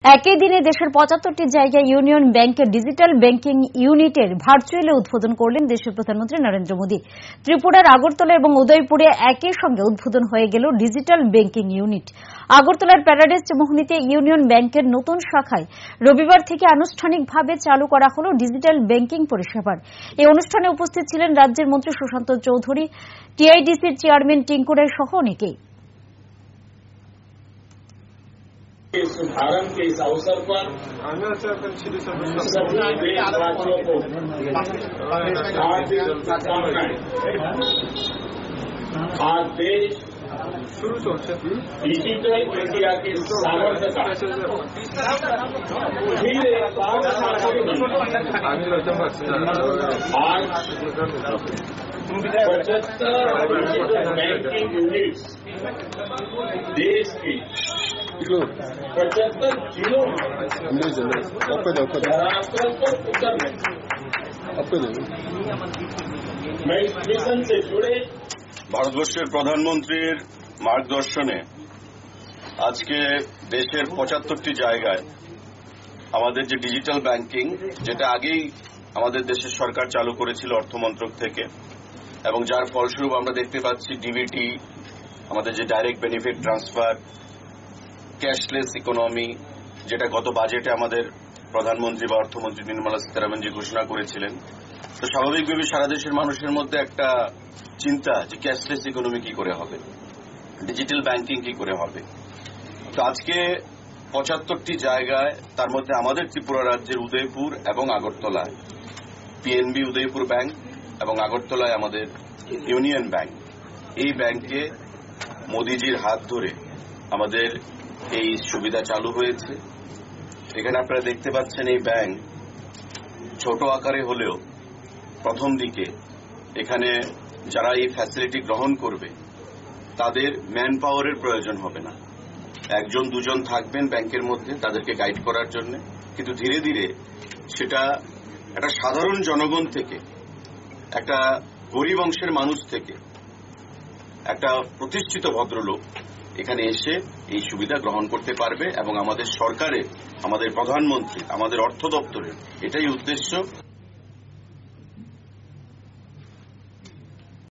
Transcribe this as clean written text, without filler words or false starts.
একই দিনে দেশের ৭৫টি জায়গায় ইউনিয়ন ব্যাংকের ডিজিটাল ব্যাংকিং ইউনিটের ভার্চুয়ালি উদ্বোধন করলেন দেশের প্রধানমন্ত্রী নরেন্দ্র মোদী। ত্রিপুরার আগরতলা এবং উদয়পুরে একই সঙ্গে উদ্বোধন হয়ে গেল ডিজিটাল ব্যাংকিং ইউনিট। আগরতলার প্যারাডাইস মোহনীতে ইউনিয়ন ব্যাংকের নতুন শাখায় রবিবার থেকে আনুষ্ঠানিকভাবে চালু করা হল ডিজিটাল ব্যাংকিং পরিষেবার। এই অনুষ্ঠানে উপস্থিত ছিলেন রাজ্যের মন্ত্রী সুশান্ত চৌধুরী, টিআইডিসির চেয়ারম্যান টিঙ্কু রায় सह अनेकेई। इस शुभारंभ के इस अवसर पर सभी देशवासियों को हार्दिक शुभकामनाएं। आज देश डिजिटल इंडिया के सामर्थ्य का फिर एक बार आज 75 डिजिटल बैंकिंग यूनिट देश की 75 जिलों धरातल पर उतरने मैं इस मिशन से जुड़े ভারতবর্ষের প্রধানমন্ত্রীর মার্গদর্শনে আজকে দেশের ৭৫টি জায়গায় আমাদের যে ডিজিটাল ব্যাংকিং, যেটা আগেই আমাদের দেশের সরকার চালু করেছিল অর্থমন্ত্রক থেকে, এবং যার ফলস্বরূপ আমরা দেখতে পাচ্ছি ডিবিটি, আমাদের যে direct benefit transfer, cashless economy, যেটা গত বাজেটে আমাদের প্রধানমন্ত্রী বা অর্থমন্ত্রী নির্মলা সীতারামনজি ঘোষণা করেছিলেন। তো স্বাভাবিকভাবে সারা দেশের মানুষের মধ্যে একটা চিন্তা যে ক্যাশলেস ইকোনমি কি করে হবে, ডিজিটাল ব্যাংকিং কি করে হবে। তো আজকে ৭৫টি জায়গায়, তার মধ্যে আমাদের ত্রিপুরা রাজ্যের উদয়পুর এবং আগরতলায় পিএনবি উদয়পুর ব্যাংক এবং আগরতলায় আমাদের ইউনিয়ন ব্যাংক, এই ব্যাংকে মোদিজির হাত ধরে আমাদের এই সুবিধা চালু হয়েছে। এখানে আপনারা দেখতে পাচ্ছেন এই ব্যাংক ছোট আকারে হলেও প্রথম দিকে এখানে যারা এই ফ্যাসিলিটি গ্রহণ করবে তাদের ম্যান পাওয়ারের প্রয়োজন হবে না। একজন দুজন থাকবেন ব্যাংকের মধ্যে তাদেরকে গাইড করার জন্য, কিন্তু ধীরে ধীরে সেটা একটা সাধারণ জনগণ থেকে, একটা গরিব অংশের মানুষ থেকে একটা প্রতিষ্ঠিত ভদ্রলোক এখানে এসে এই সুবিধা গ্রহণ করতে পারবে। এবং আমাদের সরকারের, আমাদের প্রধানমন্ত্রী, আমাদের অর্থ দপ্তরের এটাই উদ্দেশ্য